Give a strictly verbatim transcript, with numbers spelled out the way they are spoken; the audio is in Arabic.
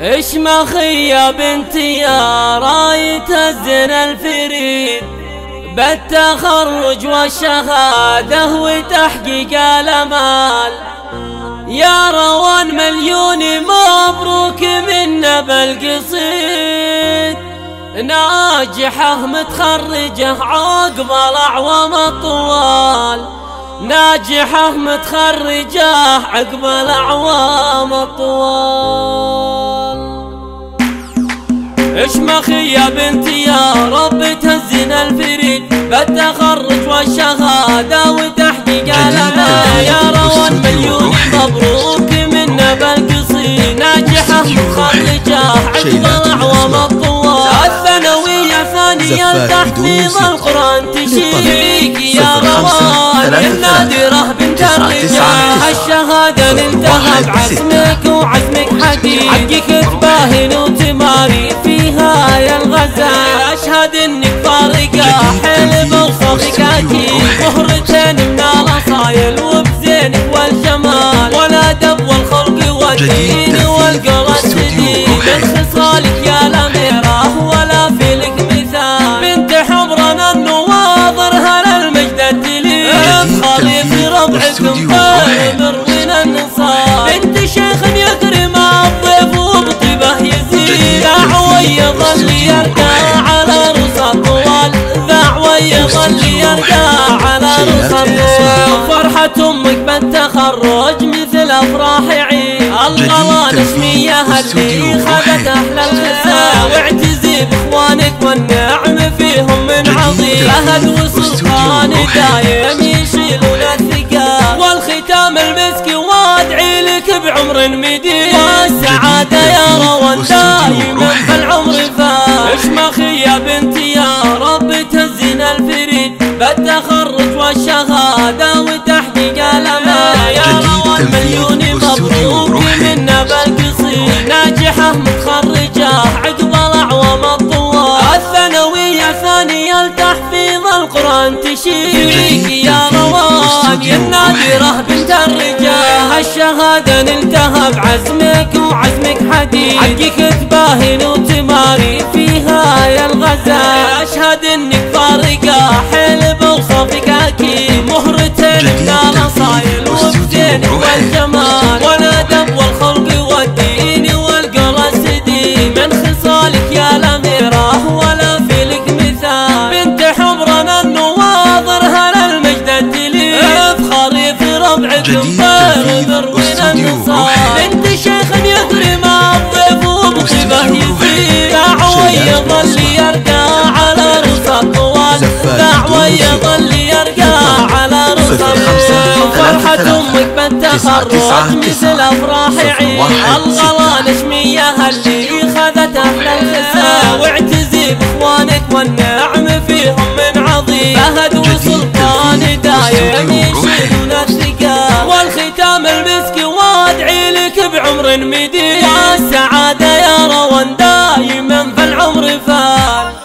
اشمخي يا بنتي يا راية الزنا الفريد، بالتخرج والشهادة وتحقيق الامال، يا روان مليون مبروك منا بالقصيد، ناجحة متخرجة عقب الأعوام الطوال، ناجحة متخرجة عقب الأعوام الطوال. اشمخي يا بنتي يا رب تهزنا الفريد، بالتخرج والشهادة وتحقيق الامال، يا روان مليون مبروك منا بالقصيد، ناجحة متخرجة عقب الأعوام الطوال، الثانوية ثانية تحفيظ القرآن تشيك، يا روان النادرة بنت الرجال، الشهادة نلتها بعزمك وعزمك حقيقي، كتباهن وتماري فيها يا الغزال، أشهد انك فارقة حيل بوصفك اكيد، مهرتين من الاصايل وبزينك والجمال، والادب والخلق والدين والقرى السديد، من خصالك يا الاميرة ولا في لك مثال، بنت حبرنا النواظر هلا المجد الدليل، خليفي ربعكم طيب روين النصار، بنت شيخ يكرم الضيف وبطيبه يزيد، دعوة يظل يرقى على رؤوس الطوال، دعوة يظل يرقى على رؤوس الطوال، فرحة امك بالتخرج مثل افراح عيد، الغلا نسمية اللي خذت احلى الخساء، واعتزي باخوانك والنعم فيهم من عظيم، فهد وسلطان دايم يشيلون الثقال، والختام المسك وادعي لك بعمر مديد، والسعادة يا روان دايما في العمر فات، اشمخي يا بنتي يا رب تهزنا الفريد، بالتخرج والشهادة وتحقيق الامال، يا روان مليون مبروك منا بالقصيد، ناجحة متخرجة عقب الأعوام الطوال، الثانوية ثانية لتحفيظ القرآن تشيك، يا روان يا النادرة بنت الرجال، الشهادة نلتها بعزمك وعزمك حديد، حقك تباهن وتماري فيها يا الغزال، أشهد انك فارقة حيل بوصفك اكيد، مهرتين من الاصايل وبزينك والجمال، والادب والخلق والدين والقرى السديد، من خصالك يا الاميرة ولا في لك مثال، بنت حبرنا النواظر هلا المجد الدليل، افخري في ربعكم طيب روين النصار، بنت شيخ يكرم الضيف وبطيبه يزيد، دعوة يظل يرقى على رؤوس الطوال، دعوة يظل يرقى على رؤوس الطوال، فرحة امك بالتخرج مثل افراح عيد، الغلا نشمية اللي خذت احلى الخساء، واعتزي باخوانك والنعم فيهم من عظيم، فهد وسلطان دايم يشيلون الثقال، والختام المسك وادعي لك بعمر مديد، والسعادة يا روان دايما في العمر فات.